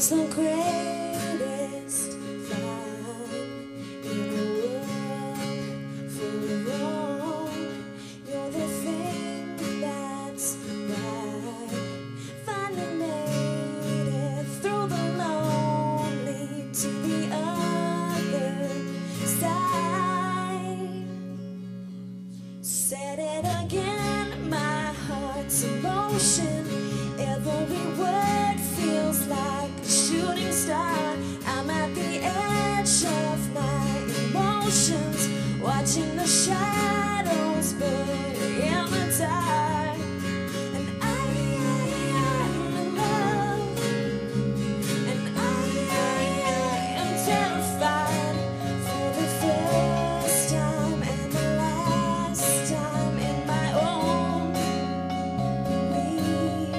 is the greatest fun in a world full of wrong. You're the thing that's right. Finally made it through the lonely to the other side. Said it again, my heart's in motion. Every word feels like a shooting star. I'm at the edge of my emotions, watching the shadows burn in the dark. And I'm in love, and I am terrified for the first time and the last time in my own life.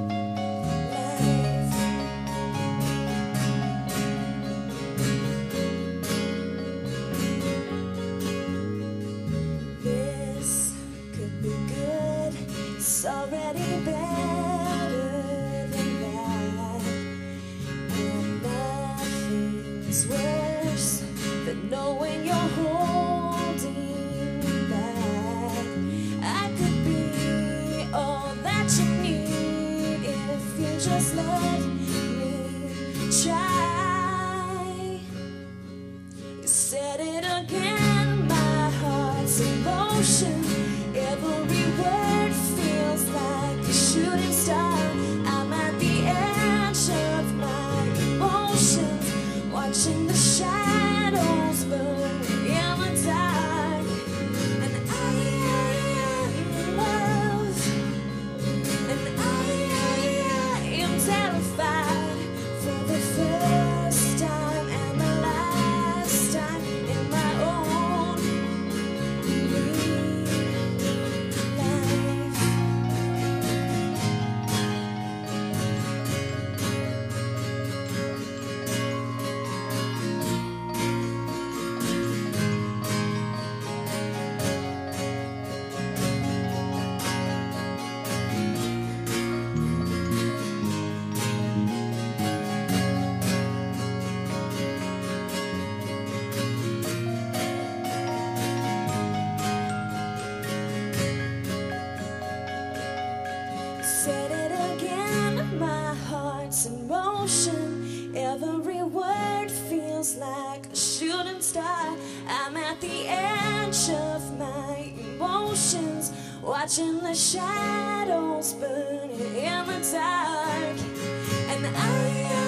This could be good, it's already better than that. And nothing's worse than knowing you're holding back. I could be all that you need if you just let me try. You said it again, my heart's in motion. Every word feels like a shooting star. I'm at the edge of my emotions, watching the shadows burn in the dark. And I am in love, and I am terrified for the first time and the last time in my own life. Said it again, my heart's in motion. Every word feels like a shooting star. I'm at the edge of my emotions, watching the shadows burn in the dark. And I